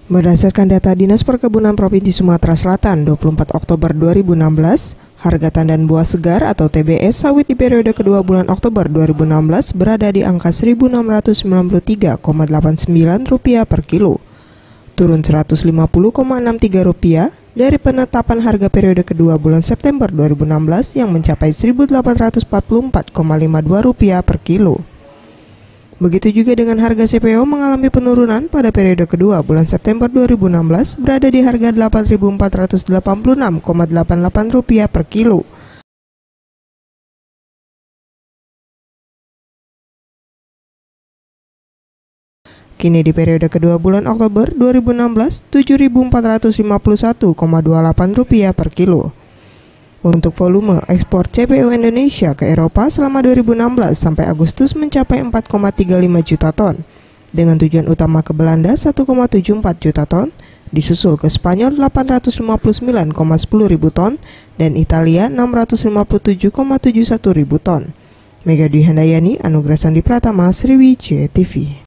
Berdasarkan data Dinas Perkebunan Provinsi Sumatera Selatan 24 Oktober 2016, harga tandan buah segar atau TBS sawit di periode kedua bulan Oktober 2016 berada di angka Rp1.693,89 per kilo, turun Rp150,63 dari penetapan harga periode kedua bulan September 2016 yang mencapai Rp1.844,52 per kilo. Begitu juga dengan harga CPO mengalami penurunan pada periode kedua bulan September 2016 berada di harga Rp8.486,88 per kilo. Kini di periode kedua bulan Oktober 2016 Rp7.451,28 per kilo. Untuk volume ekspor CPO Indonesia ke Eropa selama 2016 sampai Agustus mencapai 4,35 juta ton, dengan tujuan utama ke Belanda 1,74 juta ton, disusul ke Spanyol 859,10 ribu ton, dan Italia 657,71 ribu ton. Mega Dwi Handayani, Anugrah Sandi Pratama, Sriwijaya TV.